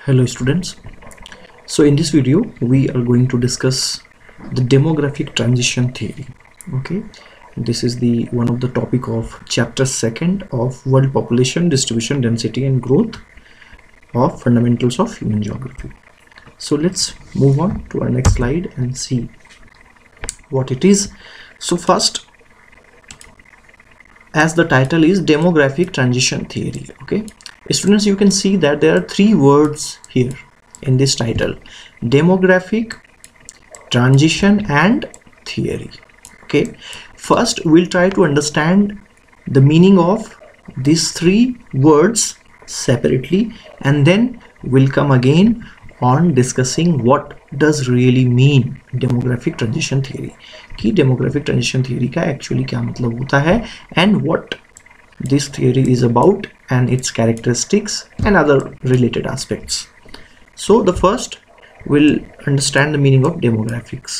Hello students. So in this video we are going to discuss the demographic transition theory. Okay, this is the one of the topic of chapter 2nd of world population distribution density and growth of fundamentals of human geography. So let's move on to our next slide and see what it is. So first, as the title is demographic transition theory. Okay, students, you can see that there are three words here in this title: demographic, transition and theory. Okay, first we'll try to understand the meaning of these three words separately, and then we'll come again on discussing what does really mean demographic transition theory, कि demographic transition theory का actually क्या मतलब होता है, and what this theory is about and its characteristics and other related aspects. So the first we'll understand the meaning of demographics.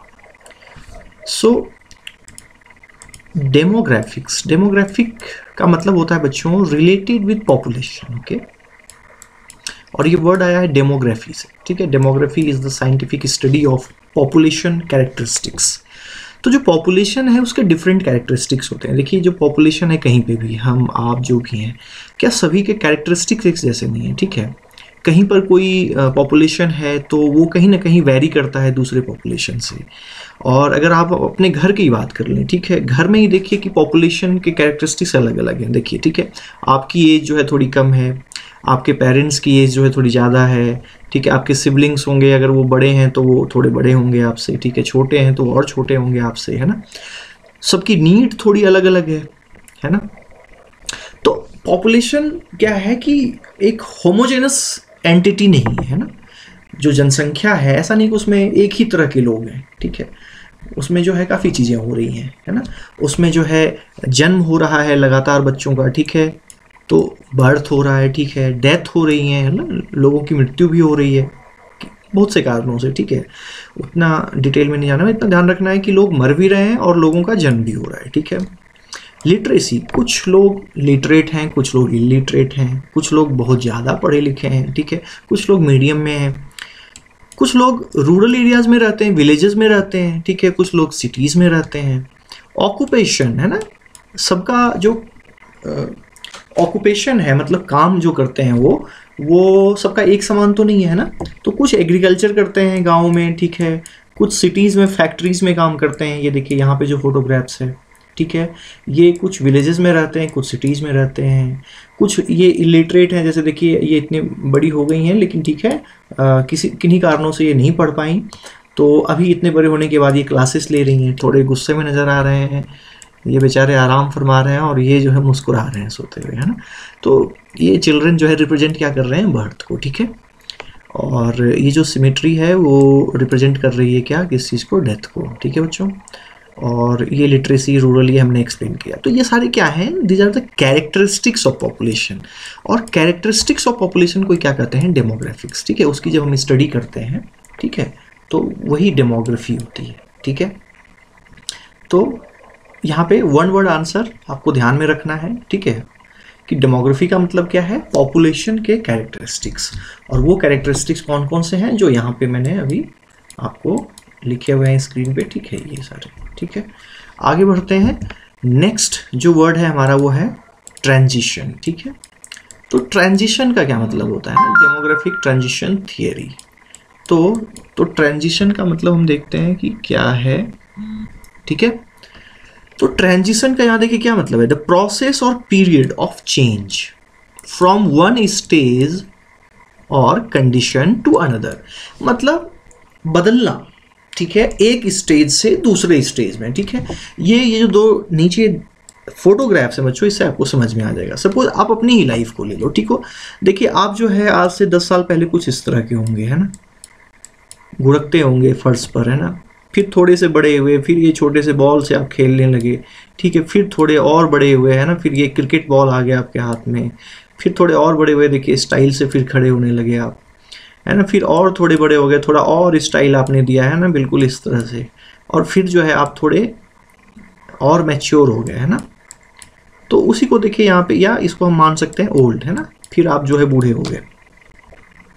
So demographic का मतलब होता है बच्चों related with population. Okay, और ये वर्ड आया है डेमोग्राफी से. ठीक है, demography is the scientific study of population characteristics. तो जो पॉपुलेशन है उसके डिफरेंट कैरेक्टरिस्टिक्स होते हैं. देखिए, जो पॉपुलेशन है कहीं पे भी, हम आप जो भी हैं, क्या सभी के कैरेक्टरिस्टिक्स एक जैसे नहीं है. ठीक है, कहीं पर कोई पॉपुलेशन है तो वो कहीं ना कहीं वेरी करता है दूसरे पॉपुलेशन से. और अगर आप अपने घर की बात कर लें, ठीक है, घर में ही देखिए कि पॉपुलेशन के कैरेक्टरिस्टिक्स अलग अलग हैं. देखिए, ठीक है, आपकी एज जो है थोड़ी कम है, आपके पेरेंट्स की एज जो है थोड़ी ज़्यादा है. ठीक है, आपके सिबलिंग्स होंगे, अगर वो बड़े हैं तो वो थोड़े बड़े होंगे आपसे. ठीक है, छोटे हैं तो और छोटे होंगे आपसे, है ना. सबकी नीड थोड़ी अलग अलग है ना. तो पॉपुलेशन क्या है कि एक होमोजेनस एंटिटी नहीं है ना. जो जनसंख्या है, ऐसा नहीं कि उसमें एक ही तरह के लोग हैं. ठीक है, उसमें जो है काफ़ी चीज़ें हो रही हैं, है ना. उसमें जो है जन्म हो रहा है लगातार बच्चों का. ठीक है, तो बर्थ हो रहा है. ठीक है, डेथ हो रही है ना, लोगों की मृत्यु भी हो रही है बहुत से कारणों से. ठीक है, उतना डिटेल में नहीं जाना, इतना ध्यान रखना है कि लोग मर भी रहे हैं और लोगों का जन्म भी हो रहा है. ठीक है, लिटरेसी, कुछ लोग लिटरेट हैं, कुछ लोग इलिटरेट हैं, कुछ लोग बहुत ज़्यादा पढ़े लिखे हैं. ठीक है, कुछ लोग मीडियम में हैं, कुछ लोग रूरल एरियाज़ में रहते हैं, विलेजेस में रहते हैं. ठीक है, कुछ लोग सिटीज़ में रहते हैं. ऑक्यूपेशन है ना, सबका जो ऑक्यूपेशन है, मतलब काम जो करते हैं वो सबका एक समान तो नहीं है ना. तो कुछ एग्रीकल्चर करते हैं गाँव में. ठीक है, कुछ सिटीज़ में फैक्ट्रीज़ में काम करते हैं. ये देखिए यहाँ पे जो फोटोग्राफ्स है. ठीक है, ये कुछ विलेजेस में रहते हैं, कुछ सिटीज़ में रहते हैं. कुछ ये इलिटरेट हैं, जैसे देखिए ये इतनी बड़ी हो गई हैं लेकिन ठीक है, किन्हीं कारणों से ये नहीं पढ़ पाई, तो अभी इतने बड़े होने के बाद ये क्लासेस ले रही हैं. थोड़े गुस्से में नज़र आ रहे हैं, ये बेचारे आराम फरमा रहे हैं, और ये जो है मुस्कुरा रहे हैं सोते हुए, है ना. तो ये चिल्ड्रन जो है रिप्रेजेंट क्या कर रहे हैं, बर्थ को. ठीक है, और ये जो सिमेट्री है वो रिप्रेजेंट कर रही है क्या, किस चीज़ को, डेथ को. ठीक है बच्चों, और ये लिटरेसी, रूरल, ये हमने एक्सप्लेन किया. तो ये सारे क्या हैं, these are the characteristics of population. और कैरेक्टरिस्टिक्स ऑफ पॉपुलेशन को क्या कहते हैं, डेमोग्राफिक्स. ठीक है, उसकी जब हम स्टडी करते हैं, ठीक है, तो वही डेमोग्राफी होती है. ठीक है, तो यहाँ पे वन वर्ड आंसर आपको ध्यान में रखना है. ठीक है, कि डेमोग्राफी का मतलब क्या है, पॉपुलेशन के कैरेक्टरिस्टिक्स. और वो कैरेक्टरिस्टिक्स कौन कौन से हैं जो यहाँ पे मैंने अभी आपको लिखे हुए हैं स्क्रीन पे. ठीक है, ये सारे. ठीक है, आगे बढ़ते हैं. नेक्स्ट जो वर्ड है हमारा वो है ट्रांजिशन. ठीक है, तो ट्रांजिशन का क्या मतलब होता है ना, डेमोग्राफिक ट्रांजिशन थियरी. तो ट्रांजिशन का मतलब हम देखते हैं कि क्या है. ठीक है, तो ट्रांजिशन का यहाँ देखिए क्या मतलब है, द प्रोसेस और period of change from one stage और कंडीशन टू अनदर. मतलब बदलना. ठीक है, एक स्टेज से दूसरे स्टेज में. ठीक है, ये जो दो नीचे फोटोग्राफ्स हैं बच्चों, इससे आपको समझ में आ जाएगा. सपोज आप अपनी ही लाइफ को ले लो. ठीक हो, देखिए आप जो है आज से 10 साल पहले कुछ इस तरह के होंगे, है ना, गुड़कते होंगे फर्श पर, है ना. फिर थोड़े से बड़े हुए, फिर ये छोटे से बॉल से आप खेलने लगे. ठीक है, फिर थोड़े और बड़े हुए, है ना, फिर ये क्रिकेट बॉल आ गया आपके हाथ में. फिर थोड़े और बड़े हुए, देखिए स्टाइल से फिर खड़े होने लगे आप, है ना. फिर और थोड़े बड़े हो गए, थोड़ा और स्टाइल आपने दिया, है ना, बिल्कुल इस तरह से. और फिर जो है आप थोड़े और मैच्योर हो गए, है ना. तो उसी को देखिए यहाँ पे, या इसको हम मान सकते हैं ओल्ड, है ना. फिर आप जो है बूढ़े हो गए.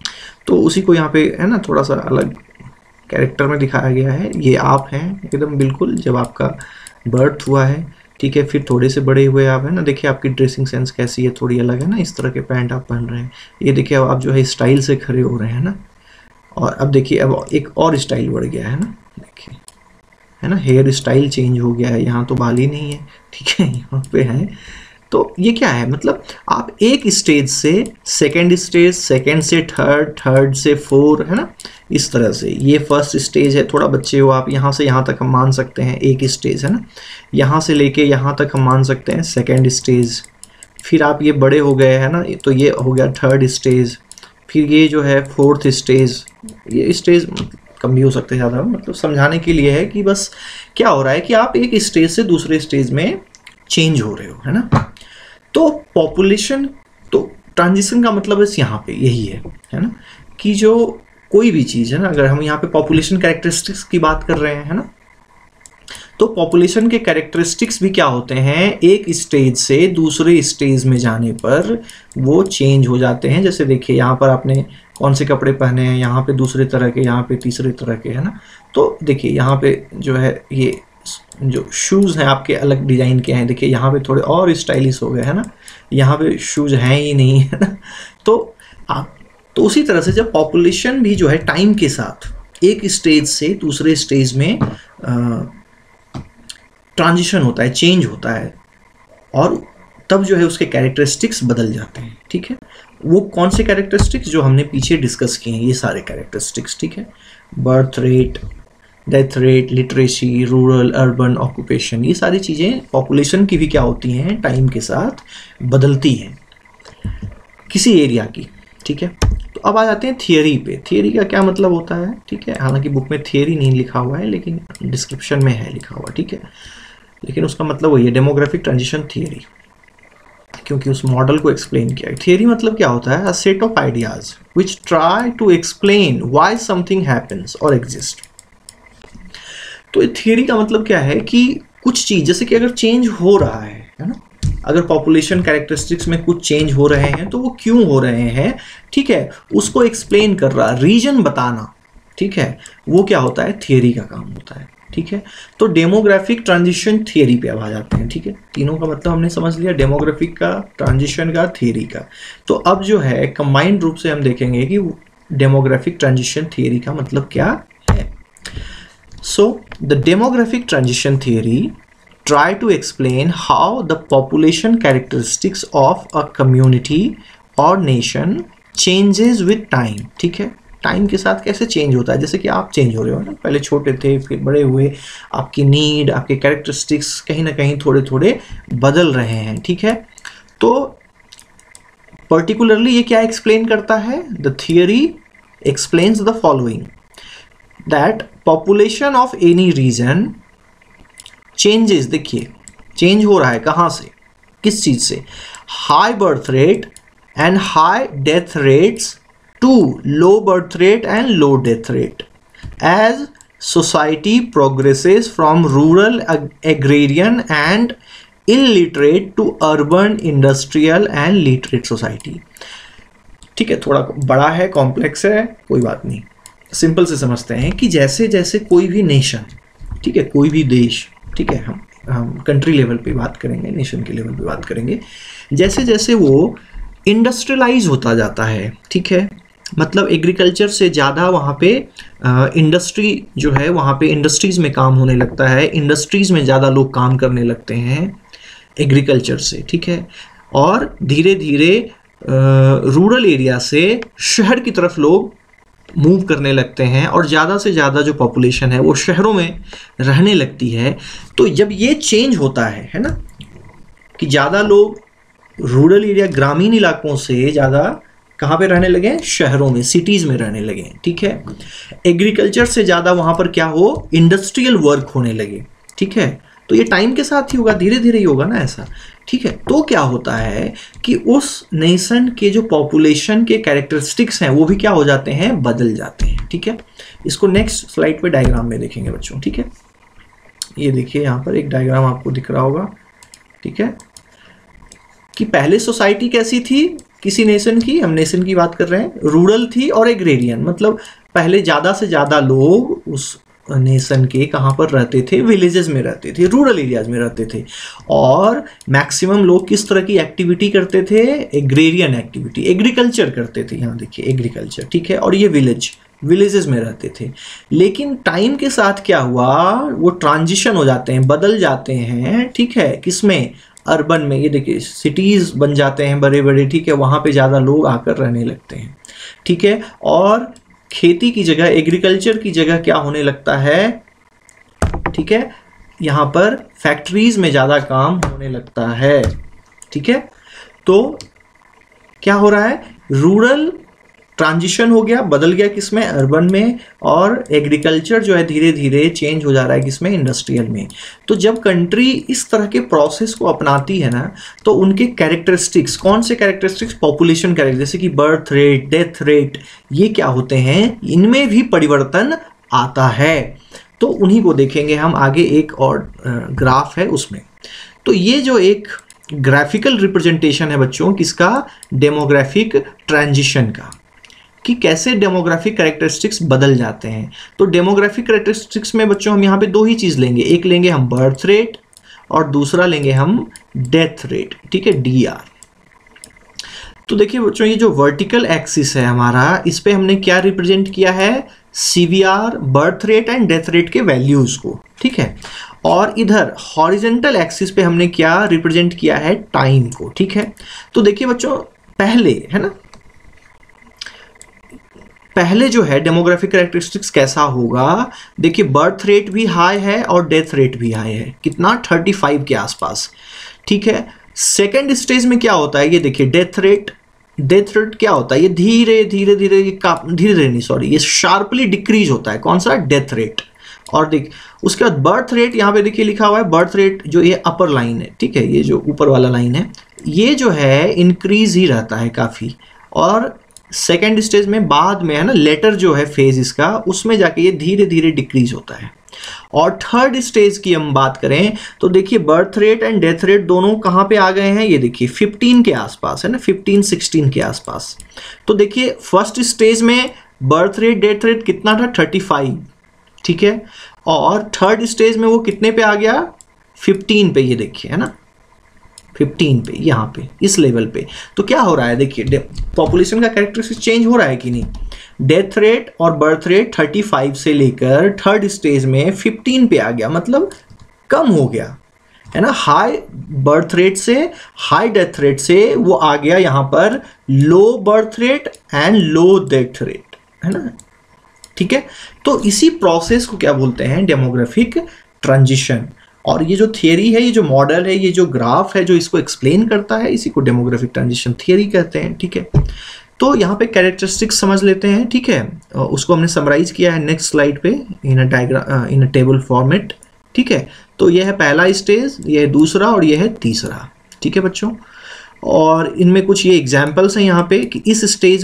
तो उसी को यहाँ पे है ना थोड़ा सा अलग कैरेक्टर में दिखाया गया है। ये आप हैं एकदम बिल्कुल जब आपका बर्थ हुआ है, ठीक है, फिर थोड़े से बड़े हुए आप है ना, देखिए आपकी ड्रेसिंग सेंस कैसी है, थोड़ी अलग है ना, इस तरह के पैंट आप पहन रहे हैं। ये देखिए अब आप जो है स्टाइल से खड़े हो रहे हैं ना, और अब देखिए अब एक और स्टाइल बढ़ गया है ना, देखिए है ना, हेयर स्टाइल चेंज हो गया है, यहाँ तो बाल ही नहीं है, ठीक है, यहाँ पे है। तो ये क्या है, मतलब आप एक स्टेज से सेकंड स्टेज, सेकंड से थर्ड, थर्ड से फोर, है ना, इस तरह से। ये फर्स्ट स्टेज है, थोड़ा बच्चे हो आप, यहाँ से यहाँ तक हम मान सकते हैं एक स्टेज, है ना, यहाँ से लेके यहाँ तक हम मान सकते हैं सेकंड स्टेज। फिर आप ये बड़े हो गए है ना, तो ये हो गया थर्ड स्टेज। फिर ये जो है फोर्थ स्टेज। ये स्टेज कम भी हो सकते हैं, ज़्यादा, मतलब समझाने के लिए है कि बस क्या हो रहा है कि आप एक स्टेज से दूसरे स्टेज में चेंज हो रहे हो, है ना। तो पॉपुलेशन, तो ट्रांजिशन का मतलब बस यहाँ पे यही है ना, कि जो कोई भी चीज़ है ना, अगर हम यहाँ पे पॉपुलेशन कैरेक्टरिस्टिक्स की बात कर रहे हैं ना, तो पॉपुलेशन के कैरेक्टरिस्टिक्स भी क्या होते हैं, एक स्टेज से दूसरे स्टेज में जाने पर वो चेंज हो जाते हैं। जैसे देखिए यहाँ पर आपने कौन से कपड़े पहने हैं, यहाँ पे दूसरे तरह के, यहाँ पे तीसरे तरह के, है ना। तो देखिए यहाँ पे जो है ये जो शूज़ हैं आपके अलग डिज़ाइन के हैं, देखिए यहाँ पे थोड़े और स्टाइलिश हो गए, है ना, यहाँ पे शूज़ हैं ही नहीं, है ना। तो आप, तो उसी तरह से जब पॉपुलेशन भी जो है टाइम के साथ एक स्टेज से दूसरे स्टेज में ट्रांजिशन होता है, चेंज होता है, और तब जो है उसके कैरेक्टरिस्टिक्स बदल जाते हैं, ठीक है। वो कौन से कैरेक्टरिस्टिक्स जो हमने पीछे डिस्कस किए हैं, ये सारे कैरेक्टरिस्टिक्स, ठीक है। Birth rate, death rate, literacy, rural, urban, occupation, ये सारी चीज़ें पॉपुलेशन की भी क्या होती हैं, टाइम के साथ बदलती हैं किसी एरिया की, ठीक है। तो अब आ जाते हैं थियरी पे। थियरी का क्या मतलब होता है, ठीक है, हालांकि बुक में थियरी नहीं लिखा हुआ है लेकिन डिस्क्रिप्शन में है लिखा हुआ, ठीक है, लेकिन उसका मतलब वही है, डेमोग्राफिक ट्रांजिशन थियरी, क्योंकि उस मॉडल को एक्सप्लेन किया है। थियरी मतलब क्या होता है, a set of ideas which try to explain why something happens और एग्जिस्ट। तो थियरी का मतलब क्या है कि कुछ चीज, जैसे कि अगर चेंज हो रहा है ना, अगर पॉपुलेशन कैरेक्टरिस्टिक्स में कुछ चेंज हो रहे हैं तो वो क्यों हो रहे हैं, ठीक है, उसको एक्सप्लेन कर रहा, रीजन बताना, ठीक है, वो क्या होता है, थियरी का काम होता है, ठीक है। तो डेमोग्राफिक ट्रांजिशन थियरी पे अब आ जाते हैं, ठीक है। तीनों का मतलब हमने समझ लिया, डेमोग्राफिक का, ट्रांजिशन का, थियरी का। तो अब जो है कंबाइंड रूप से हम देखेंगे कि डेमोग्राफिक ट्रांजिशन थियरी का मतलब क्या है। So, the demographic transition theory try to explain how the population characteristics of a community or nation changes with time, ठीक है, टाइम के साथ कैसे चेंज होता है, जैसे कि आप चेंज हो रहे हो ना, पहले छोटे थे फिर बड़े हुए, आपकी नीड, आपके कैरेक्टरिस्टिक्स कहीं ना कहीं थोड़े थोड़े बदल रहे हैं, ठीक है। तो पर्टिकुलरली ये क्या एक्सप्लेन करता है, the theory explains the following, that population of any region changes, देखिए चेंज हो रहा है कहाँ से, किस चीज से, high birth rate and high death rates to low birth rate and low death rate as society progresses from rural, agrarian and illiterate to urban, industrial and literate society. ठीक है, थोड़ा बड़ा है, कॉम्प्लेक्स है, कोई बात नहीं, सिंपल से समझते हैं कि जैसे जैसे कोई भी नेशन, ठीक है, कोई भी देश, ठीक है, हम कंट्री लेवल पे बात करेंगे, नेशन के लेवल पे बात करेंगे, जैसे जैसे वो इंडस्ट्रियलाइज होता जाता है, ठीक है, मतलब एग्रीकल्चर से ज़्यादा वहाँ पे इंडस्ट्री जो है, वहाँ पे इंडस्ट्रीज़ में काम होने लगता है, इंडस्ट्रीज़ में ज़्यादा लोग काम करने लगते हैं एग्रीकल्चर से, ठीक है, और धीरे धीरे रूरल एरिया से शहर की तरफ लोग मूव करने लगते हैं और ज़्यादा से ज़्यादा जो पॉपुलेशन है वो शहरों में रहने लगती है। तो जब ये चेंज होता है ना, कि ज़्यादा लोग रूरल एरिया, ग्रामीण इलाकों से ज़्यादा कहाँ पे रहने लगे, शहरों में, सिटीज़ में रहने लगे, ठीक है, एग्रीकल्चर से ज़्यादा वहाँ पर क्या हो, इंडस्ट्रियल वर्क होने लगे, ठीक है। तो ये टाइम के साथ ही होगा, धीरे धीरे ही होगा ना ऐसा, ठीक है। तो क्या होता है कि उस नेशन के जो पॉपुलेशन के कैरेक्टरिस्टिक्स हैं वो भी क्या हो जाते हैं, बदल जाते हैं, ठीक है। इसको नेक्स्ट स्लाइड पे डायग्राम में देखेंगे बच्चों, ठीक है। ये देखिए यहाँ पर एक डायग्राम आपको दिख रहा होगा, ठीक है, कि पहले सोसाइटी कैसी थी, किसी नेशन की, हम नेशन की बात कर रहे हैं, रूरल थी और एग्रेरियन, मतलब पहले ज़्यादा से ज़्यादा लोग उस नेशन के कहाँ पर रहते थे, विलेजेस में रहते थे, रूरल एरियाज में रहते थे। और मैक्सिमम लोग किस तरह की एक्टिविटी करते थे, एग्रेरियन एक्टिविटी, एग्रीकल्चर करते थे, यहाँ देखिए एग्रीकल्चर, ठीक है। और ये विलेजेस में रहते थे। लेकिन टाइम के साथ क्या हुआ, वो ट्रांजिशन हो जाते हैं, बदल जाते हैं, ठीक है, किसमें, अर्बन में। ये देखिए सिटीज़ बन जाते हैं बड़े बड़े, ठीक है, वहाँ पे ज़्यादा लोग आकर रहने लगते हैं, ठीक है। और खेती की जगह, एग्रीकल्चर की जगह क्या होने लगता है, ठीक है, यहाँ पर फैक्ट्रीज में ज़्यादा काम होने लगता है, ठीक है। तो क्या हो रहा है, रूरल ट्रांजिशन हो गया, बदल गया किसमें, अर्बन में, और एग्रीकल्चर जो है धीरे धीरे चेंज हो जा रहा है किसमें, इंडस्ट्रियल में। तो जब कंट्री इस तरह के प्रोसेस को अपनाती है ना, तो उनके कैरेक्टरिस्टिक्स, कौन से कैरेक्टरिस्टिक्स, पॉपुलेशन कैरेक्टर, जैसे कि बर्थ रेट, डेथ रेट, ये क्या होते हैं, इनमें भी परिवर्तन आता है। तो उन्हीं को देखेंगे हम आगे, एक और ग्राफ है उसमें। तो ये जो एक ग्राफिकल रिप्रेजेंटेशन है बच्चों किसका, डेमोग्राफिक ट्रांजिशन का, कि कैसे डेमोग्राफिक कैरेक्टरिस्टिक्स बदल जाते हैं। तो डेमोग्राफिक कैरेक्टरिस्टिक्स में बच्चों हम यहाँ पे दो ही चीज़ लेंगे, एक लेंगे हम बर्थ रेट और दूसरा लेंगे हम डेथ रेट, ठीक है, DR। तो देखिए बच्चों, ये जो वर्टिकल एक्सिस है हमारा, इस पे हमने क्या रिप्रेजेंट किया है, CVR, birth rate and death rate के वैल्यूज को, ठीक है। और इधर हॉरिजेंटल एक्सिस पे हमने क्या रिप्रेजेंट किया है, टाइम को, ठीक है। तो देखिए बच्चों, पहले है ना, पहले जो है डेमोग्राफिक कैरेक्टरिस्टिक्स कैसा होगा, देखिए बर्थ रेट भी हाई है और डेथ रेट भी हाई है, कितना, 35 के आसपास, ठीक है। सेकेंड स्टेज में क्या होता है, ये देखिए डेथ रेट क्या होता है, ये धीरे धीरे नहीं सॉरी, ये शार्पली डिक्रीज होता है, कौन सा, डेथ रेट। और देख उसके बाद बर्थ रेट, यहाँ पे देखिए लिखा हुआ है बर्थ रेट, जो ये अपर लाइन है, ठीक है, ये जो ऊपर वाला लाइन है, ये जो है इंक्रीज ही रहता है काफ़ी। और सेकेंड स्टेज में बाद में है ना, लेटर जो है फेज इसका, उसमें जाके ये धीरे धीरे डिक्रीज होता है। और थर्ड स्टेज की हम बात करें तो देखिए birth rate and death rate दोनों कहाँ पे आ गए हैं, ये देखिए 15 के आसपास है ना, 15-16 के आसपास। तो देखिए फर्स्ट स्टेज में बर्थ रेट डेथ रेट कितना था, 35, ठीक है। और थर्ड स्टेज में वो कितने पे आ गया, 15 पे, ये देखिए है ना, 15 पे, यहाँ पे इस लेवल पे। तो क्या हो रहा है, देखिए पॉपुलेशन का कैरेक्टरिस्टिक चेंज हो रहा है कि नहीं। डेथ रेट और बर्थ रेट 35 से लेकर थर्ड स्टेज में 15 पे आ गया, मतलब कम हो गया है ना, हाई बर्थ रेट से हाई डेथ रेट से वो आ गया यहाँ पर low birth rate and low death rate, है ना, ठीक है। तो इसी प्रोसेस को क्या बोलते हैं, डेमोग्राफिक ट्रांजिशन। और ये जो थियरी है, ये जो मॉडल है, ये जो ग्राफ है जो इसको एक्सप्लेन करता है, इसी को डेमोग्राफिक ट्रांजिशन थियरी कहते हैं, ठीक है। तो यहाँ पे कैरेक्टरिस्टिक्स समझ लेते हैं, ठीक है, उसको हमने समराइज किया है नेक्स्ट स्लाइड पे in a diagram, in a table format, ठीक है। तो ये है पहला स्टेज, ये है दूसरा और ये है तीसरा, ठीक है बच्चों। और इनमें कुछ ये एग्जाम्पल्स हैं यहाँ पे कि इस स्टेज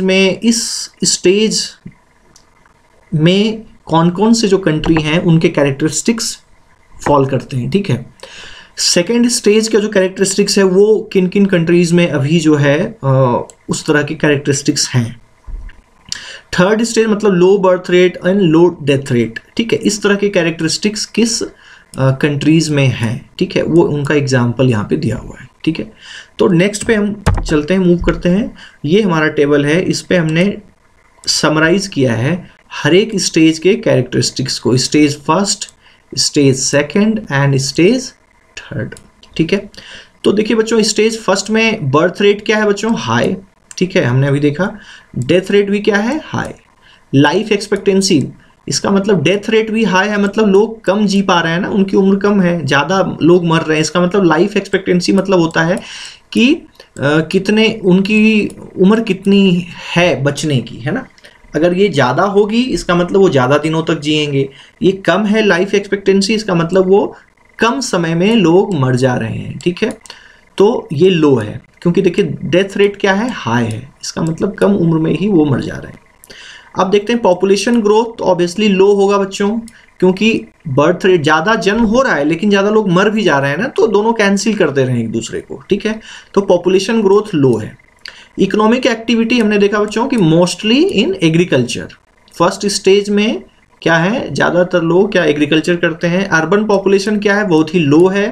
में कौन कौन से जो कंट्री हैं उनके कैरेक्टरिस्टिक्स फॉल करते हैं, ठीक है। सेकेंड स्टेज का जो कैरेक्टरिस्टिक्स है वो किन किन कंट्रीज में अभी जो है उस तरह के कैरेक्टरिस्टिक्स हैं। थर्ड स्टेज मतलब low birth rate and low death rate, ठीक है, इस तरह के कैरेक्टरिस्टिक्स किस कंट्रीज में हैं, ठीक है, वो उनका एग्जाम्पल यहाँ पे दिया हुआ है, ठीक है। तो नेक्स्ट पे हम चलते हैं, मूव करते हैं। ये हमारा टेबल है, इस पे हमने समराइज किया है हर एक स्टेज के कैरेक्टरिस्टिक्स को, stage first, stage second and stage third, ठीक है। तो देखिए बच्चों, स्टेज फर्स्ट में बर्थ रेट क्या है बच्चों, हाई, ठीक है, हमने अभी देखा। डेथ रेट भी क्या है, हाई। लाइफ एक्सपेक्टेंसी, इसका मतलब डेथ रेट भी हाई है, मतलब लोग कम जी पा रहे हैं ना, उनकी उम्र कम है, ज़्यादा लोग मर रहे हैं, इसका मतलब लाइफ एक्सपेक्टेंसी मतलब होता है कि कितने उनकी उम्र कितनी है बचने की, है ना। अगर ये ज़्यादा होगी इसका मतलब वो ज़्यादा दिनों तक जिएंगे, ये कम है लाइफ एक्सपेक्टेंसी इसका मतलब वो कम समय में लोग मर जा रहे हैं, ठीक है। तो ये लो है, क्योंकि देखिए डेथ रेट क्या है, हाई है, इसका मतलब कम उम्र में ही वो मर जा रहे हैं। अब देखते हैं पॉपुलेशन ग्रोथ, तो ऑब्वियसली लो होगा बच्चों, क्योंकि बर्थ रेट ज़्यादा जन्म हो रहा है लेकिन ज़्यादा लोग मर भी जा रहे हैं ना, तो दोनों कैंसिल करते रहे एक दूसरे को, ठीक है। तो पॉपुलेशन ग्रोथ लो है। इकोनॉमिक एक्टिविटी हमने देखा बच्चों कि mostly in agriculture. First stage में क्या है, ज़्यादातर लोग क्या एग्रीकल्चर करते हैं। अर्बन पॉपुलेशन क्या है, बहुत ही लो है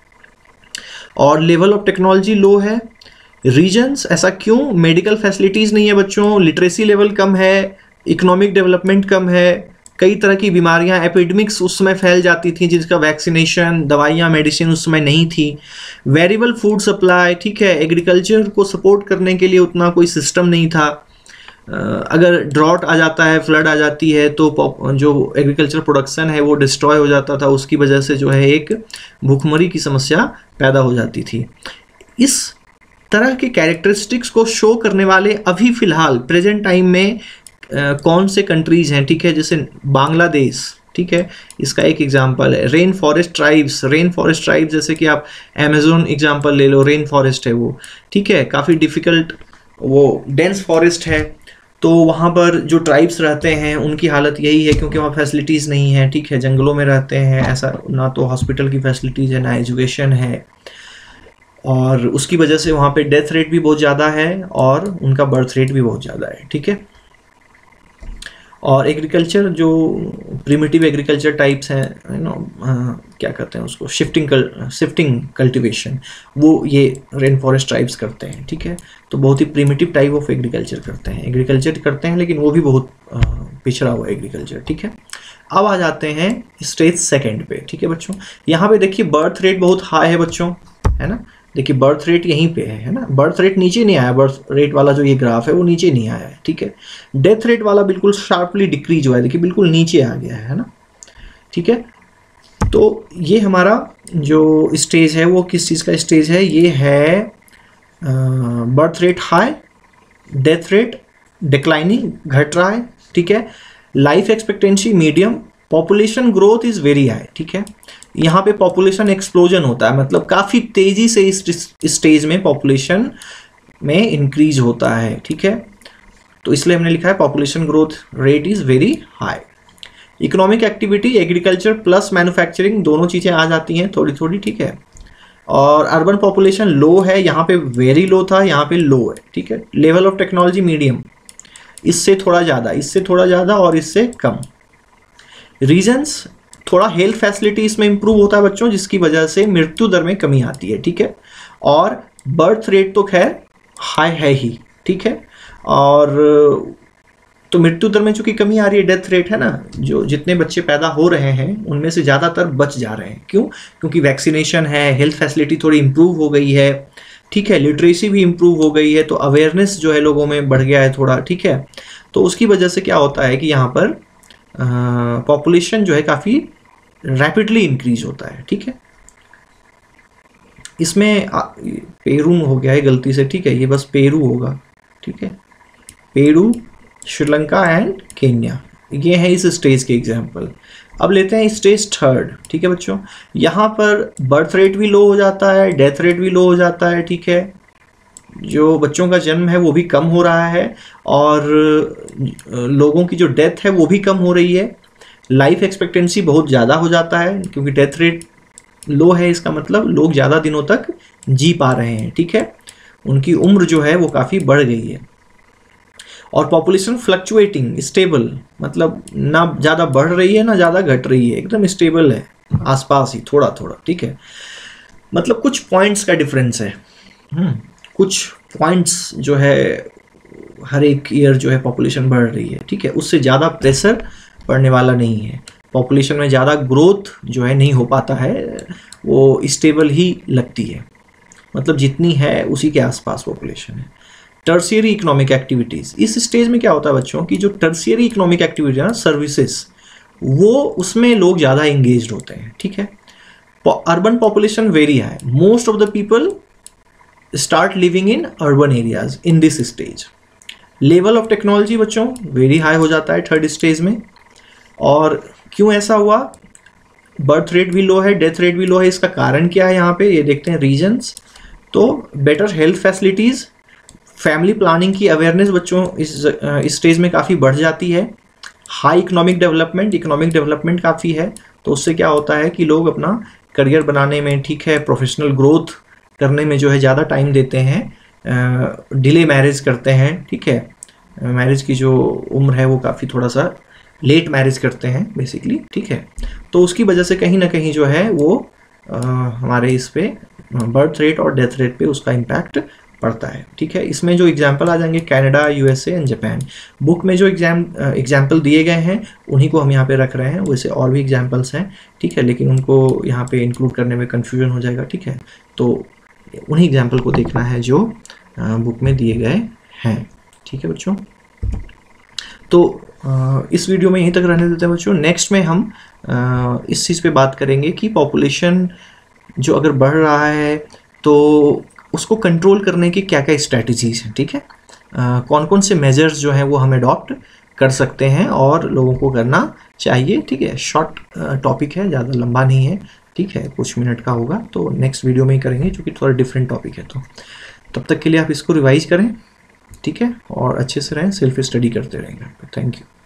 और लेवल ऑफ टेक्नोलॉजी लो है। रीजन्स, ऐसा क्यों, मेडिकल फैसिलिटीज़ नहीं है बच्चों, लिटरेसी लेवल कम है, इकोनॉमिक डेवलपमेंट कम है, कई तरह की बीमारियां, एपिडेमिक्स उस समय फैल जाती थी जिसका वैक्सीनेशन, दवाइयां, मेडिसिन उस समय नहीं थी। वेरिएबल फूड सप्लाई, ठीक है, एग्रीकल्चर को सपोर्ट करने के लिए उतना कोई सिस्टम नहीं था। अगर ड्रॉट आ जाता है, फ्लड आ जाती है तो जो एग्रीकल्चर प्रोडक्शन है वो डिस्ट्रॉय हो जाता था, उसकी वजह से जो है एक भूखमरी की समस्या पैदा हो जाती थी। इस तरह के कैरेक्टरिस्टिक्स को शो करने वाले अभी फिलहाल प्रेजेंट टाइम में कौन से कंट्रीज हैं, ठीक है, जैसे बांग्लादेश, ठीक है, इसका एक एग्जांपल है। रेन फॉरेस्ट ट्राइब्स, जैसे कि आप अमेज़न एग्जांपल ले लो, रेन फॉरेस्ट है वो, ठीक है, काफ़ी डिफ़िकल्ट, वो डेंस फॉरेस्ट है, तो वहाँ पर जो ट्राइब्स रहते हैं उनकी हालत यही है क्योंकि वहाँ फैसिलिटीज़ नहीं है, ठीक है, जंगलों में रहते हैं, ऐसा ना तो हॉस्पिटल की फैसिलिटीज़ है ना एजुकेशन है, और उसकी वजह से वहाँ पे डेथ रेट भी बहुत ज़्यादा है और उनका बर्थ रेट भी बहुत ज़्यादा है, ठीक है। और एग्रीकल्चर जो प्रिमिटिव एग्रीकल्चर टाइप्स हैं, क्या कहते हैं उसको, शिफ्टिंग कल्टीवेशन, वो ये रेन फॉरेस्ट ट्राइब्स करते हैं, ठीक है। तो बहुत ही प्रिमिटिव टाइप ऑफ एग्रीकल्चर करते हैं लेकिन वो भी बहुत पिछड़ा हुआ एग्रीकल्चर, ठीक है। अब आ जाते हैं स्टेज सेकेंड पे, ठीक है बच्चों। यहाँ पे देखिए बर्थ रेट बहुत हाई है बच्चों, है ना, देखिए बर्थ रेट यहीं पे है ना, बर्थ रेट नीचे नहीं आया, बर्थ रेट वाला जो ये ग्राफ है वो नीचे नहीं आया है, ठीक है। डेथ रेट वाला बिल्कुल शार्पली डिक्रीज हुआ है, देखिए बिल्कुल नीचे आ गया है ना, ठीक है। तो ये हमारा जो स्टेज है वो किस चीज़ का स्टेज है, ये है birth rate high, death rate declining, घट रहा है, ठीक है। Life expectancy medium, population growth is very high, ठीक है। यहाँ पे पॉपुलेशन एक्सप्लोजन होता है, मतलब काफ़ी तेज़ी से इस स्टेज में पॉपुलेशन में इंक्रीज होता है, ठीक है। तो इसलिए हमने लिखा है population growth rate is very high. Economic activity, agriculture plus manufacturing, दोनों चीज़ें आ जाती हैं थोड़ी थोड़ी, ठीक है। और अर्बन पॉपुलेशन लो है, यहाँ पे वेरी लो था, यहाँ पे लो है, ठीक है। लेवल ऑफ टेक्नोलॉजी मीडियम, इससे थोड़ा ज़्यादा और इससे कम। रीजन्स, थोड़ा हेल्थ फैसिलिटी इसमें इंप्रूव होता है बच्चों, जिसकी वजह से मृत्यु दर में कमी आती है, ठीक है। और बर्थ रेट तो खैर हाई है ही, ठीक है। और तो मृत्यु दर में चूंकि कमी आ रही है, डेथ रेट है ना, जो जितने बच्चे पैदा हो रहे हैं उनमें से ज़्यादातर बच जा रहे हैं, क्यों, क्योंकि वैक्सीनेशन है, हेल्थ फैसिलिटी थोड़ी इंप्रूव हो गई है, ठीक है, लिटरेसी भी इंप्रूव हो गई है, तो अवेयरनेस जो है लोगों में बढ़ गया है थोड़ा, ठीक है। तो उसकी वजह से क्या होता है कि यहाँ पर पॉपुलेशन जो है काफ़ी रैपिडली इंक्रीज होता है, ठीक है। इसमें पेरू हो गया है गलती से, ठीक है, ये बस पेरू होगा, ठीक है, पेरू, श्रीलंका एंड केन्या, ये है इस स्टेज के एग्जाम्पल। अब लेते हैं स्टेज थर्ड, ठीक है बच्चों। यहाँ पर बर्थ रेट भी लो हो जाता है, डेथ रेट भी लो हो जाता है, ठीक है, जो बच्चों का जन्म है वो भी कम हो रहा है और लोगों की जो डेथ है वो भी कम हो रही है। लाइफ एक्सपेक्टेंसी बहुत ज़्यादा हो जाता है क्योंकि डेथ रेट लो है, इसका मतलब लोग ज़्यादा दिनों तक जी पा रहे हैं, ठीक है, उनकी उम्र जो है वो काफ़ी बढ़ गई है। और पॉपुलेशन फ्लक्चुएटिंग, स्टेबल, मतलब ना ज़्यादा बढ़ रही है ना ज़्यादा घट रही है, एकदम स्टेबल है, आसपास ही थोड़ा थोड़ा, ठीक है। मतलब कुछ पॉइंट्स का डिफरेंस है, कुछ पॉइंट्स जो है हर एक ईयर जो है पॉपुलेशन बढ़ रही है, ठीक है, उससे ज़्यादा प्रेशर पड़ने वाला नहीं है। पॉपुलेशन में ज़्यादा ग्रोथ जो है नहीं हो पाता है, वो स्टेबल ही लगती है, मतलब जितनी है उसी के आसपास पॉपुलेशन है। टर्शियरी इकोनॉमिक एक्टिविटीज़, इस स्टेज में क्या होता है बच्चों की जो टर्शियरी इकोनॉमिक एक्टिविटी है ना, सर्विसेज, वो उसमें लोग ज़्यादा इंगेज्ड होते हैं, ठीक है। Urban population very high, most of the people start living in urban areas in this stage. Level of technology बच्चों वेरी हाई हो जाता है थर्ड स्टेज में। और क्यों ऐसा हुआ, बर्थ रेट भी लो है, डेथ रेट भी लो है, इसका कारण क्या है यहाँ पे ये देखते हैं, रीजन्स। तो better health facilities, family planning की अवेयरनेस बच्चों इस स्टेज में काफ़ी बढ़ जाती है। हाई इकोनॉमिक डेवलपमेंट काफ़ी है, तो उससे क्या होता है कि लोग अपना करियर बनाने में, ठीक है, प्रोफेशनल ग्रोथ करने में जो है ज़्यादा टाइम देते हैं, डिले मैरिज करते हैं, ठीक है, मैरिज की जो उम्र है वो काफ़ी थोड़ा सा लेट मैरिज करते हैं बेसिकली, ठीक है। तो उसकी वजह से कहीं ना कहीं जो है वो हमारे इस पे बर्थ रेट और डेथ रेट पे उसका इम्पैक्ट पड़ता है, ठीक है। इसमें जो एग्जाम्पल आ जाएंगे Canada, USA and Japan. Book में जो एग्जाम्पल दिए गए हैं उन्हीं को हम यहाँ पे रख रहे हैं, वैसे और भी एग्जाम्पल्स हैं, ठीक है, लेकिन उनको यहाँ पे इंक्लूड करने में कन्फ्यूजन हो जाएगा, ठीक है। तो उन्हीं एग्जाम्पल को देखना है जो बुक में दिए गए हैं, ठीक है बच्चों। तो इस वीडियो में यहीं तक रहने देते हैं बच्चों। नेक्स्ट में हम इस चीज़ पे बात करेंगे कि पॉपुलेशन जो अगर बढ़ रहा है तो उसको कंट्रोल करने की क्या क्या स्ट्रैटेजीज हैं, ठीक है, कौन कौन से मेजर्स जो हैं वो हम अडॉप्ट कर सकते हैं और लोगों को करना चाहिए, ठीक है। शॉर्ट टॉपिक है, ज़्यादा लंबा नहीं है, ठीक है, कुछ मिनट का होगा, तो नेक्स्ट वीडियो में ही करेंगे क्योंकि थोड़ा डिफरेंट टॉपिक है। तो तब तक के लिए आप इसको रिवाइज करें, ठीक है, और अच्छे से रहें, सेल्फ स्टडी करते रहेंगे। Thank you.